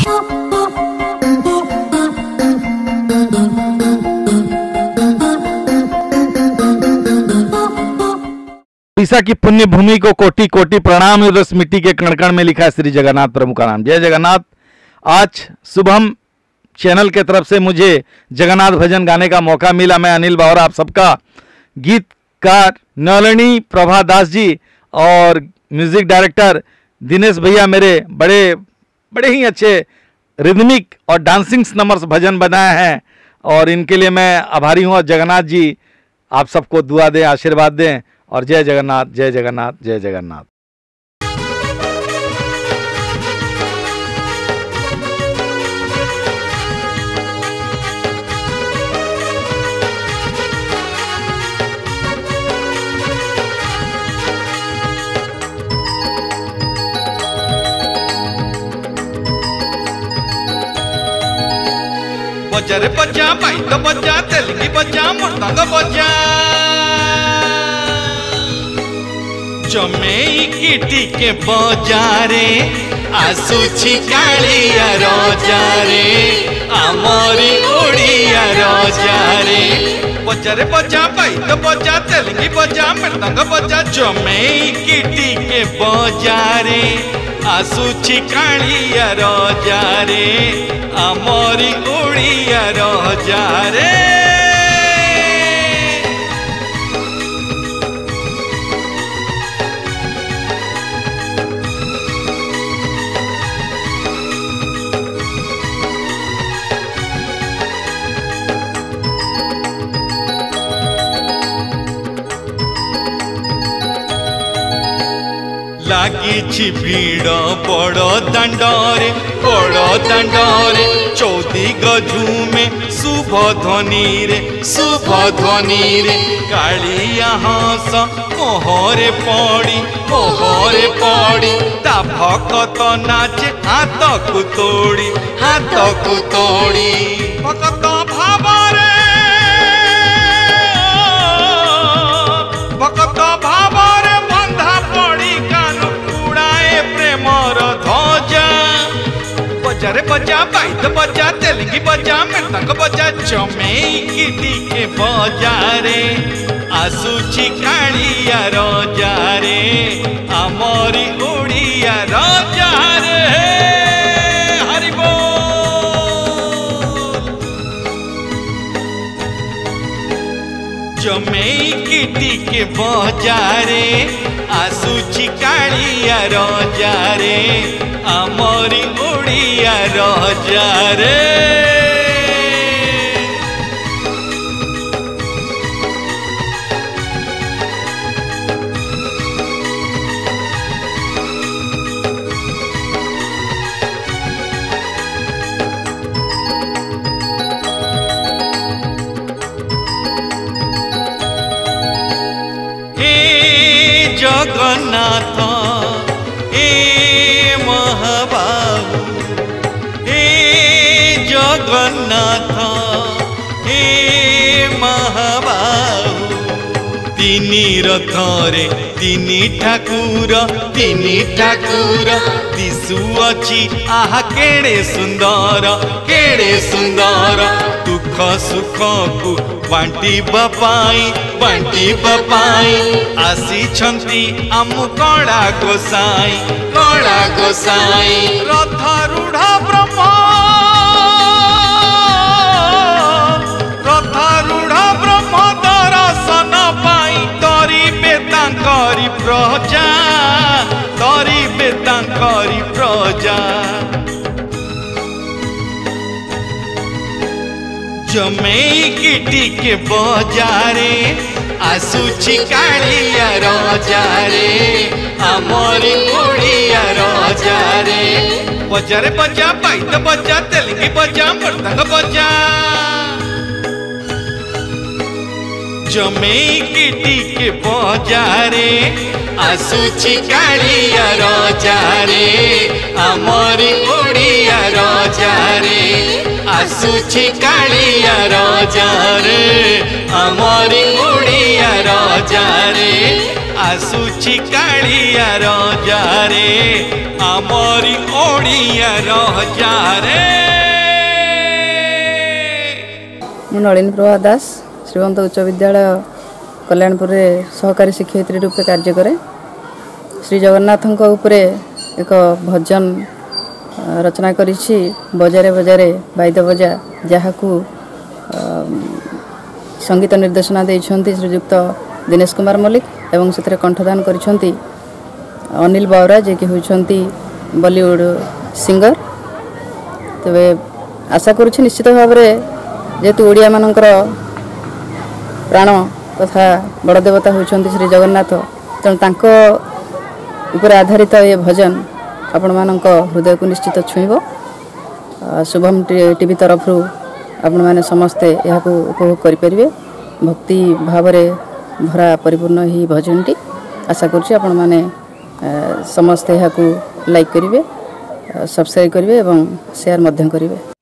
उड़ीसा की पुण्य भूमि को कोटि कोटि प्रणाम। उस मिट्टी के कण कण में लिखा है श्री जगन्नाथ प्रभु का नाम। जय जगन्नाथ। आज शुभम चैनल के तरफ से मुझे जगन्नाथ भजन गाने का मौका मिला। मैं अनिल बावरा आप सबका गीतकार नौलनी प्रभा दास जी और म्यूजिक डायरेक्टर दिनेश भैया मेरे बड़े ही अच्छे रिदमिक और डांसिंग नंबर्स भजन बनाए हैं और इनके लिए मैं आभारी हूँ। और जगन्नाथ जी आप सबको दुआ दें, आशीर्वाद दें और जय जगन्नाथ, जय जगन्नाथ, जय जगन्नाथ। बजा रे बजा, बाइट बजा, तेलगी बजा, मृदंग बजा, जमेईकी टिके बजारे आसुछि कालिया रजारे आमरी ओडिया रजारे। बजा रे बजा, बाइट बजा, तेलगी बजा, मृदंग बजा, जमेईकी टिके बजारे आसुछि कालिया रजारे आमरी ओडिया रजारे। लागिछि भीड़ बड़ दांडरे चौदिग झूमे शुभ ध्वनि रे कालिया हंस मोहरे पड़ी ता भक्त नाचे हाथ को तोड़ी भक्त भावरे बंधा पड़ी कानु उड़ाए प्रेमर ध्वजा। बजा रे बजा, बाइट बजा, तेलगी बजा, मृदंग बजा, जमेईकी टिके बजारे आसुछि कालिया रजारे आमरी ओडिया रजारे। हरि बोल। जमेईकी टिके बजारे आसुछि कालिया रजारे आमरी ओडिया रजारे। जगन्नाथ हे महाबाहु, हे जगन्नाथ हे महाबाहु। तिनी रथरे तिनी ठाकुर दिशुअछि आहा केड़े सुंदर दुख सुख को बांटी बापाई आसीछंती आमु कला गोसाई रथारूढ़ ब्रह्म दर्शन पाई तरिबे तांकरी प्रजा। जमेईकी टिके बजारे आसुछि कालिया रजारे आमरी ओडिया रजारे। बजा रे बजा, बाइट बजा, तेलगी बजा, मृदंग बजा, जमेईकी टिके बजारे आसुछि कालिया रजारे आमरी ओडिया रजारे आसुची कालिया राजा रे आमरी ओडिया राजा रे आसुची कालिया राजा रे आमरी ओडिया राजा रे। मु नलिनी प्रभा दास श्रीमंत उच्च विद्यालय कल्याणपुर सहकारी शिक्षयित्री रूपे कार्य करे। श्री जगन्नाथ उपरे एक भजन रचना करिछि बजारे बजारे बाइद बजा जहाकू संगीत निर्देशना देइछन्ति श्रीयुक्त दिनेश कुमार मल्लिक एवं से कंठदान करिछन्ति अनिल बावरा जे कि होइछन्ति बॉलीवुड सिंगर। तबे आशा करुछि निश्चित भाव जेहेतु ओडिया मानकर प्राण तथा बड़ देवता होइछन्ति श्री जगन्नाथ तेणु तांको ऊपर आधारित ये भजन आपण मानक हृदय को निश्चित छुईब। शुभम टीवी तरफ आपण माने समस्ते यहाँ उपभोग करें भक्ति भाव भरा परिपूर्ण ही भजनटी आशा करुच्ची आपण माने समस्ते यहाँ लाइक करेंगे सब्सक्राइब करेंगे और शेयर करेंगे।